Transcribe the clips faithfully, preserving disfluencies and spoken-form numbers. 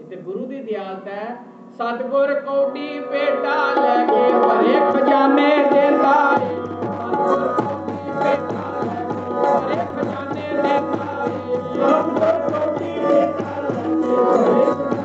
ਤੇ ਗੁਰੂ ਦੀ ਦਿਆਲਤ ਹੈ। ਸਤਿਗੁਰ ਕੋਟੀ ਭੇਟਾ ਲੈ ਕੇ ਭਰੇ ਖਜ਼ਾਨੇ ਦੇਂਦਾ ਏ। ਸਤਿਗੁਰ ਕੋਟੀ ਭੇਟਾ ਲੈ ਕੇ ਭਰੇ ਖਜ਼ਾਨੇ ਦੇਂਦਾ ਏ। ਸਤਿਗੁਰ ਕੋਟੀ ਭੇਟਾ ਲੈ ਕੇ ਭਰੇ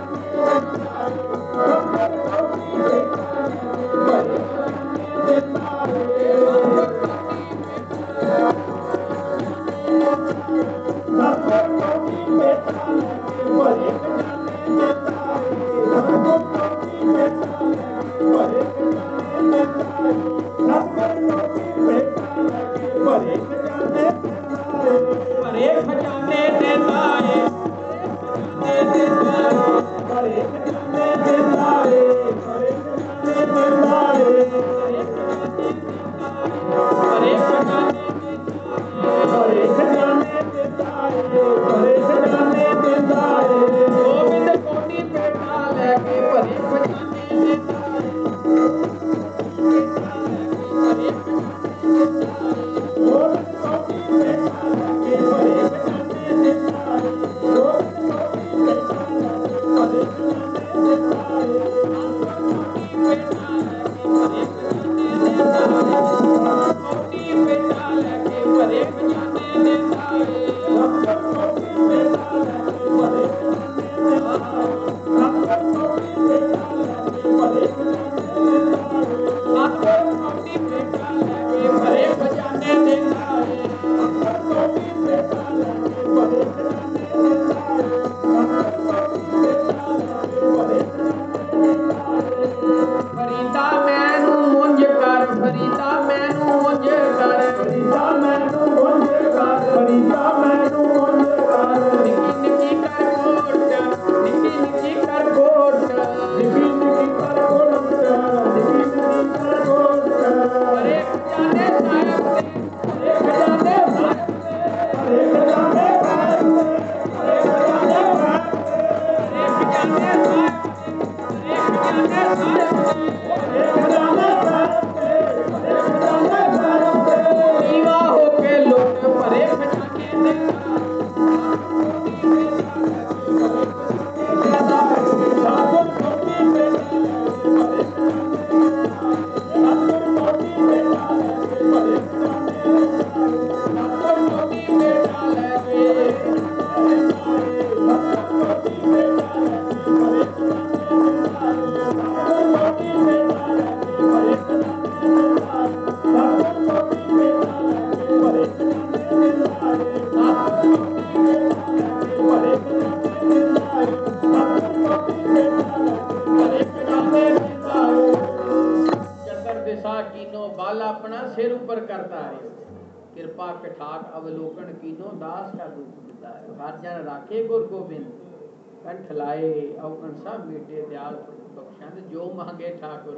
अवलोकन कीनो दास का दुख बिताए। हर जन राखे गुर गोबिंद कंठ लाए। औकन सब मीटे दयाल बख्शंद। जो मंगे ठाकुर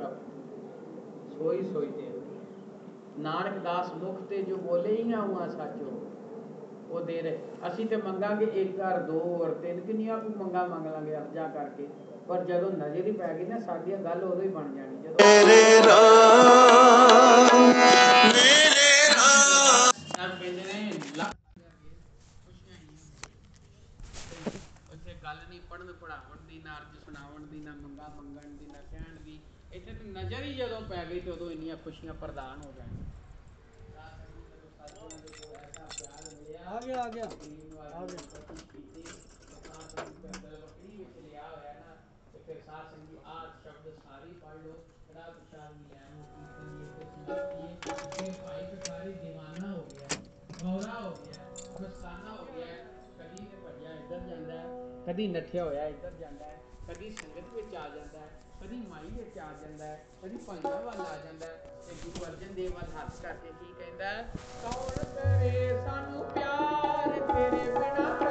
सोई सोई दे। नानक दास मुख ते जो बोले ही हुआ साचो वो दे रहे। असी तो मंगांगे एक घर दो और तीन किनिया को मंगा मंग लांगे अर्जा करके, पर जदों नजर ही पै गई ना साडी गल उदों ही बन जानी। जदों मेरे राम मेरे राम कहते ने गल नहीं पढ़न पढ़ावन की, ना अर्ज सुनावन की, ना मंगा मंगण की, ना कहण की। इत्थे तो नज़र ही जदों पै गई तो उदों इन्नियां खुशियां प्रदान हो जाए। आ गया आ गया आ गया फिर साथ संगी आज शब्द सारी पढ़ लो। कड़ा प्रसाद मिलैन कीर्तनिए ते संगतिए। फिर भाई भिखारी दीवाना हो गया, भौरा हो गया, मस्ताना हो गया। कदी ते भज्या इधर जांदा है, कदी नठिया होया इधर जांदा है, कदी संगत विच आ जांदा है, कदी माई विच आ जांदा है, कदी भंगिया वल आ जांदा है। ते गुरु अर्जन देव वल हथ करके की कहंदा है, कौन करे सानू प्यार तेरे बिना